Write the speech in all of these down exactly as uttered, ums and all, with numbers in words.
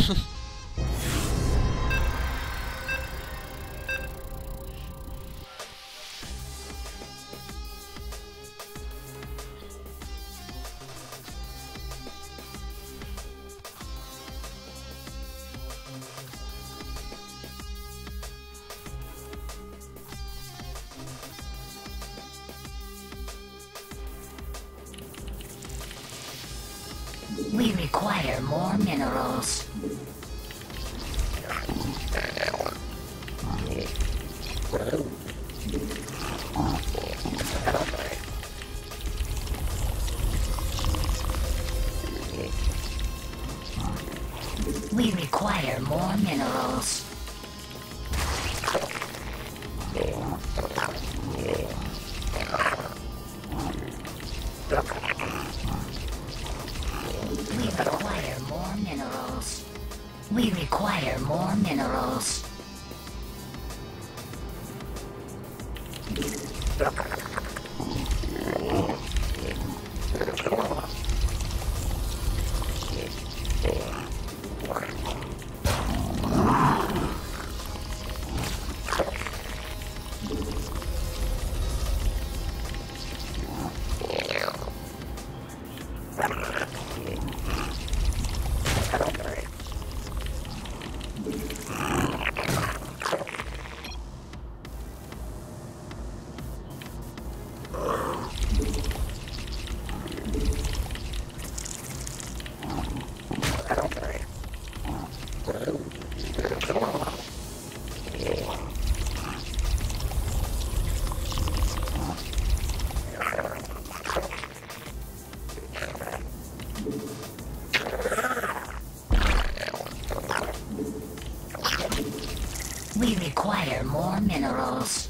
We require more minerals. We require more minerals. We require more minerals. We require more minerals. We require more minerals.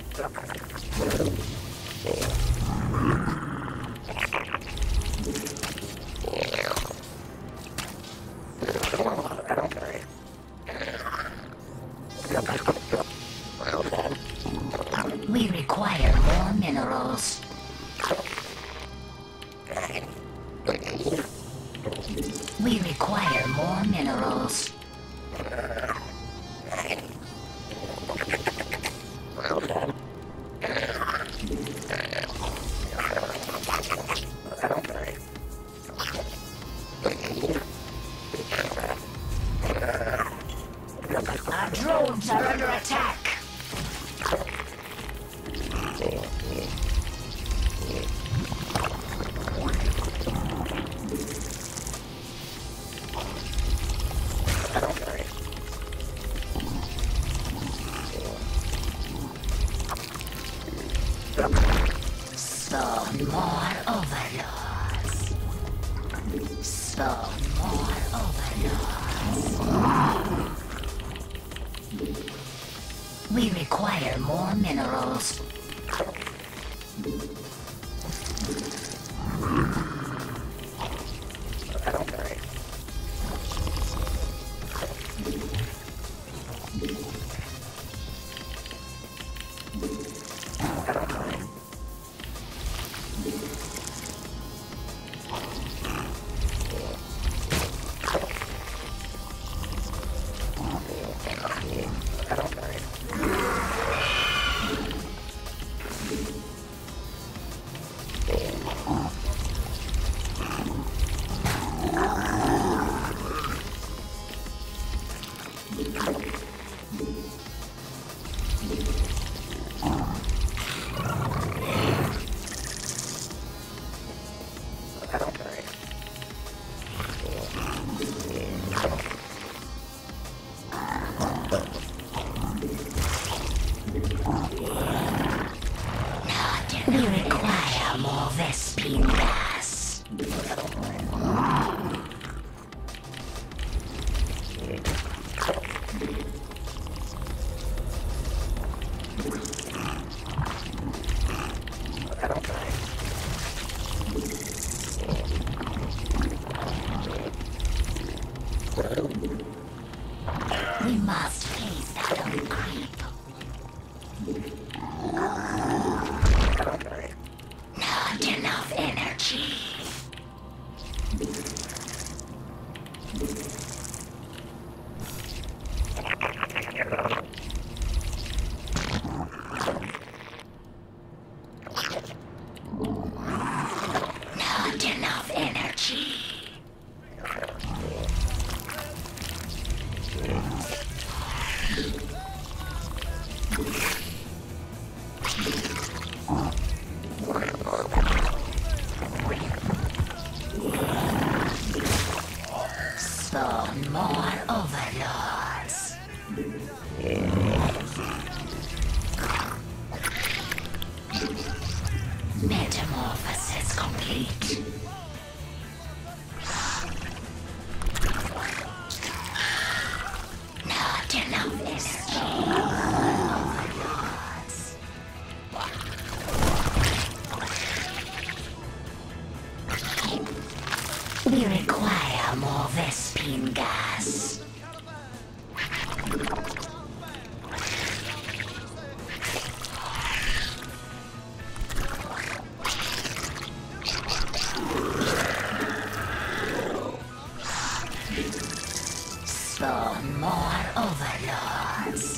We require more minerals. We require more minerals. Our drones are under attack. Spawn more overlords. Spawn more overlords. We require more minerals. We require more Vespene gas. We must face that on creep. Not enough energy. Spawn more overlords. Metamorphosis complete. Not enough energy. Overlords. We require more Vespene gas. Spawn more overlords.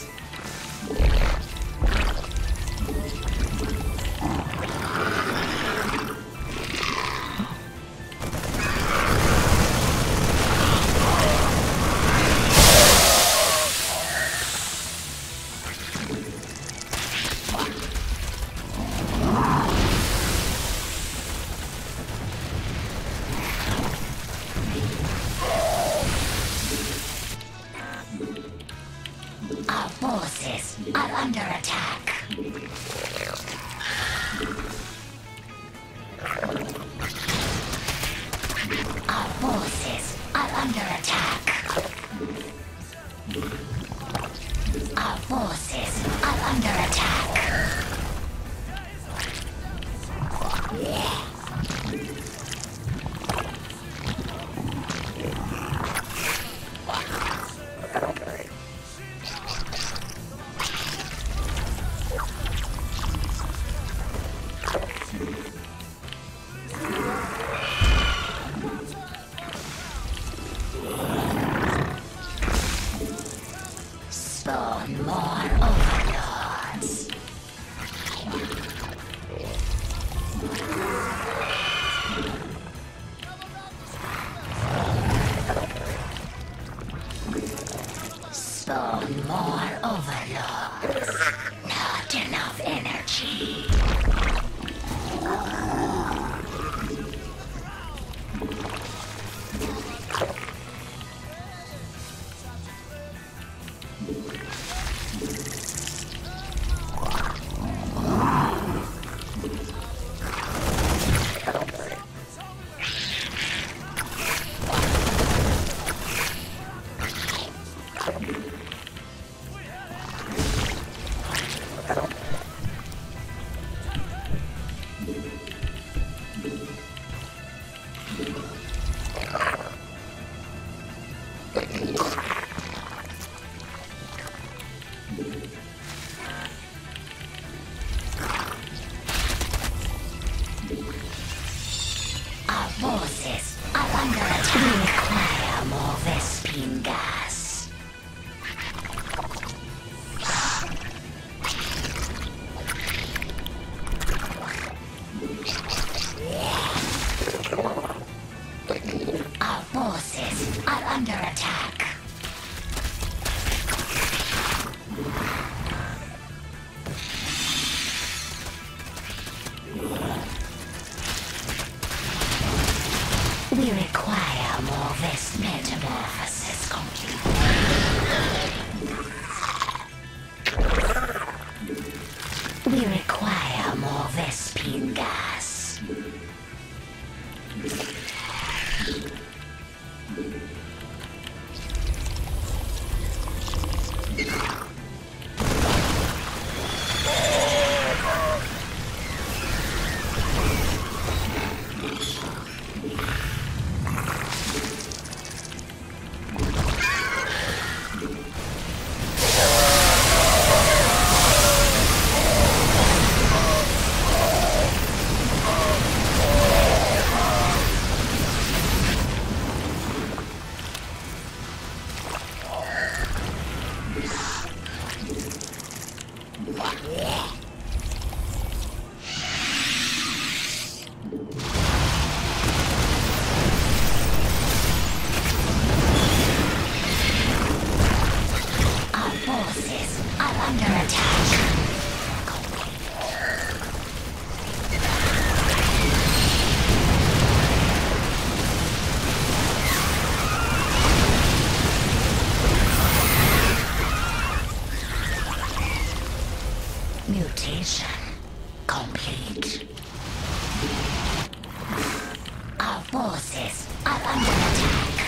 Our forces are under attack. Our forces are under attack. Our forces are under attack. Spawn more overlords. Spawn more overlords. Not enough energy. Our forces are under attack. We require more Vespene gas. Our forces are under attack. We require more Vespene metamorphosis complete. We require more Vespene gas. complete. Our forces are under attack.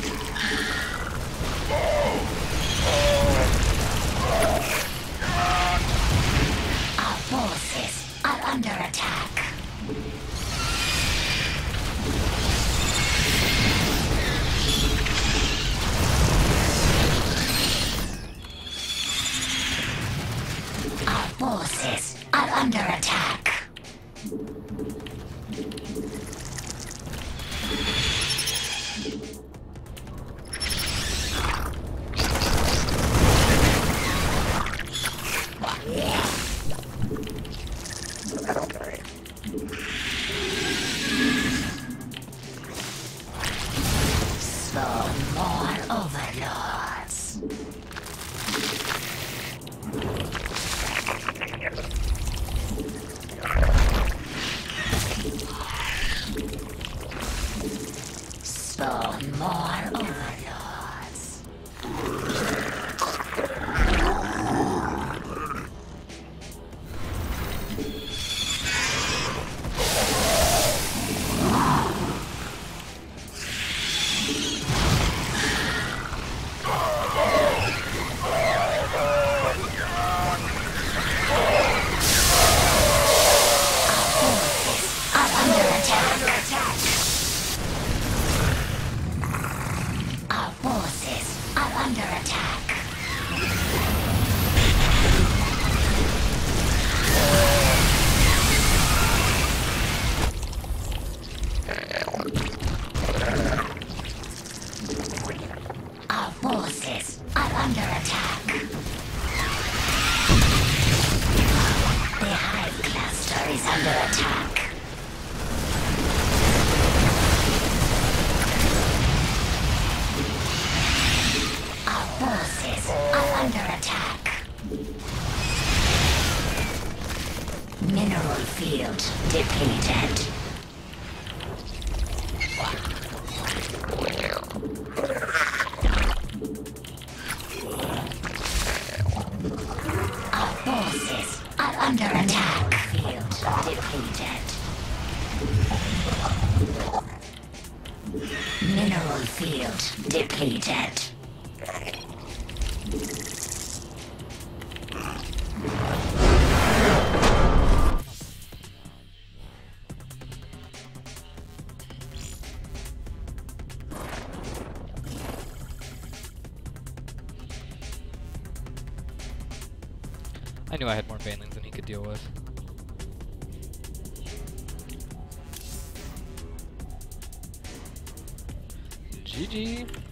Our forces are under attack. Our forces are under attack. Spawn more overlords. Spawn more overlords. Our forces are under attack. Our forces are under attack. The hive cluster is under attack. Our forces are under attack. Mineral field depleted. Our forces are under attack. Field depleted. Mineral field depleted. I knew I had more banelings than he could deal with. G G.